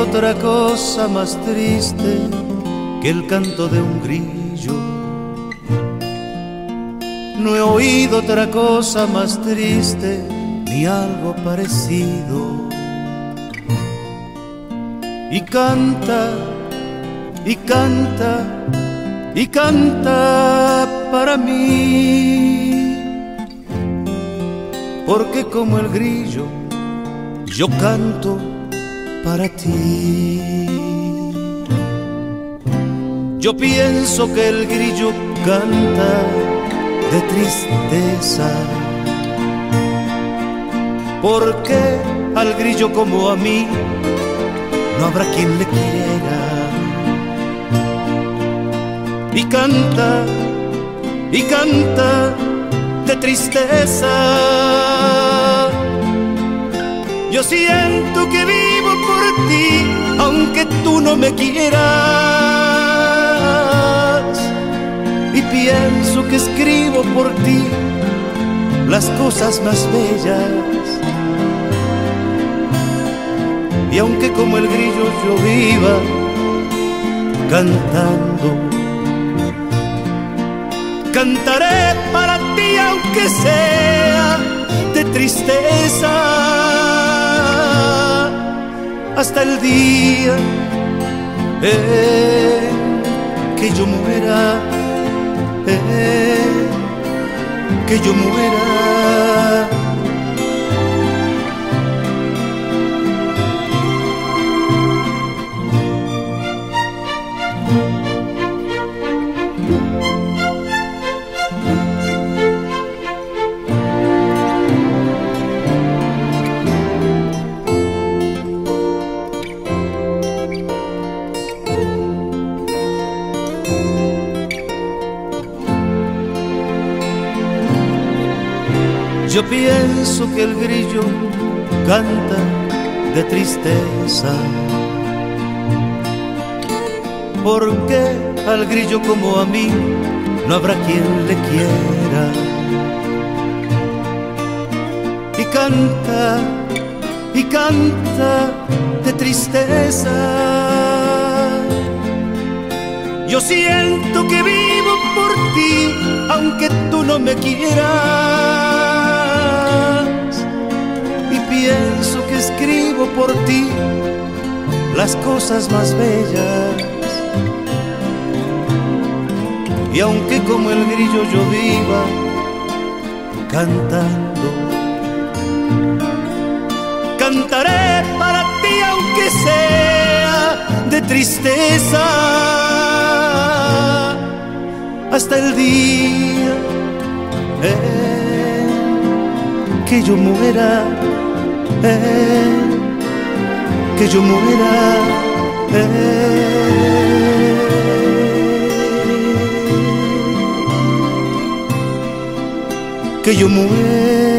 otra cosa más triste que el canto de un grillo. No he oído otra cosa más triste ni algo parecido. Y canta, y canta, y canta para mí, porque como el grillo yo canto para ti. Yo pienso que el grillo canta de tristeza, porque al grillo como a mí no habrá quien le quiera. Y canta de tristeza. Yo siento que vivo por ti, aunque tú no me quieras. Y pienso que escribo por ti las cosas más bellas. Y aunque como el grillo yo viva cantando, cantaré para ti aunque sea de tristeza, hasta el día que yo muera, que yo muera. Yo pienso que el grillo canta de tristeza, porque al grillo como a mí no habrá quien le quiera. Y canta de tristeza. Yo siento que vivo por ti, aunque tú no me quieras. Pienso que escribo por ti las cosas más bellas. Y aunque como el grillo yo viva cantando, cantaré para ti aunque sea de tristeza, hasta el día que yo muera. Que yo muera, que yo muera.